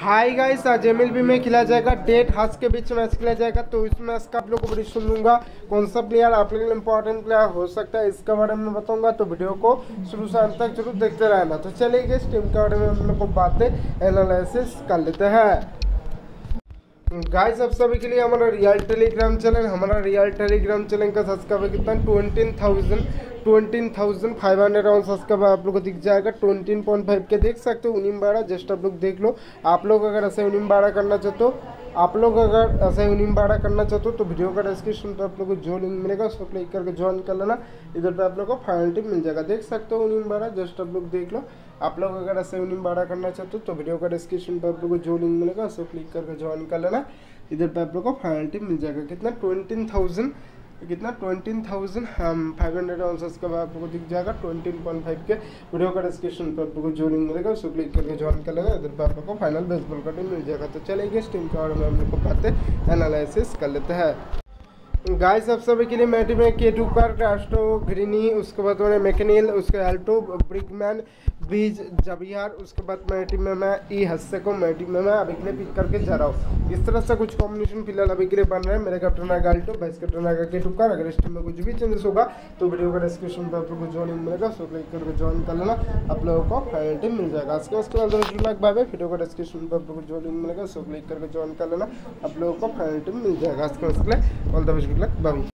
Hi guys, आज MLB में खेला जाएगा डेट हाथ के बीच मैच खेला जाएगा। तो इस मैच का आप लोग को बड़ी सुन लूँगा कौन सा प्लेयर आप लोग इंपॉर्टेंट प्लेयर हो सकता है इसके बारे में बताऊंगा। तो वीडियो को शुरू से अंत तक जरूर देखते रहना। तो चलिए इस टीम के बारे में हम लोग को बातें एनालिसिस कर लेते हैं। गाइस, आप सभी के लिए हमारा रियल टेलीग्राम चैनल का सब्सक्राइबर कितना 20,500 राउंड सब्सक्राइबर आप लोग को दिख जाएगा। 20.5 के देख सकते हो। 19 जस्ट आप लोग देख लो। आप लोग अगर ऐसे 19 करना चाहते हो तो वीडियो का डिस्क्रिप्शन पे आप लोग को जो लिंक मिलेगा उसको क्लिक करके ज्वाइन कर लेना। इधर पे आप लोग को फाइनल टीम मिल जाएगा। देख सकते हो 19 जस्ट आप लोग देख लो। आप लोग अगर ऐसे 19 करना चाहते हो तो वीडियो का डिस्क्रिप्शन पे आप लोग को जो लिंक मिलेगा उसको क्लिक करके ज्वाइन कर लेना। इधर पे आप लोग को फाइनल टीम मिल जाएगा। कितना 20,500 आंसर्स का आप लोग को दिख जाएगा। 20.5 के वीडियो का डिस्क्रिप्शन पर आप लोग को जो लिंक मिलेगा उसको क्लिक करके ज्वाइन कर लेना। इधर पे आप लोग को फाइनल बेसबॉल का टीम मिल जाएगा। तो चलेंगे इस टीम के बारे में हम लोग को बातें एनालिसिस कर लेते हैं। गाइस, सब सभी के लिए मैं टीम में के टूकर, रास्टो, ग्रीनी, उसके बाद मैंने मैकेनिल, उसके एल्टो, ब्रिगमैन, बीज, जबियार, उसके बाद मेरी टीम में मैं ई हस्से को मेरी टीम में मैं अभी के लिए पिक करके जा रहा हूँ। इस तरह से कुछ कॉम्बिनेशन फिलहाल अभी के लिए बन रहे हैं। मेरे कैप्टन है गाल्टो, वाइस कैप्टन है के टूकर। अगर इस टीम में कुछ भी चेंजेस होगा तो वीडियो का डिस्क्रिप्शन पर आप लोग को ज्वाइन मिलेगा, सो क्लिक करके ज्वाइन कर लेना। आप लोगों को फाइनल टीम मिल जाएगा। उसके बाद वीडियो का डिस्क्रिप्शन पर आप लोग को जो लिंक मिलेगा सो क्लिक करके ज्वाइन कर लेना। आप लोगों को फाइनल टीम मिल जाएगा। All the best, good luck, bye.